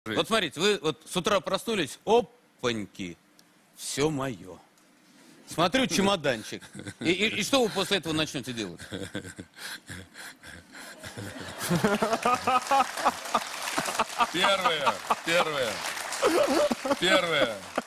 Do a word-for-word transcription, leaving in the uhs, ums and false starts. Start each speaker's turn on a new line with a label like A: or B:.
A: Вот смотрите, вы вот с утра проснулись, опаньки, все мое. Смотрю, чемоданчик. И, и, и что вы после этого начнете делать?
B: Первое, первое, первое.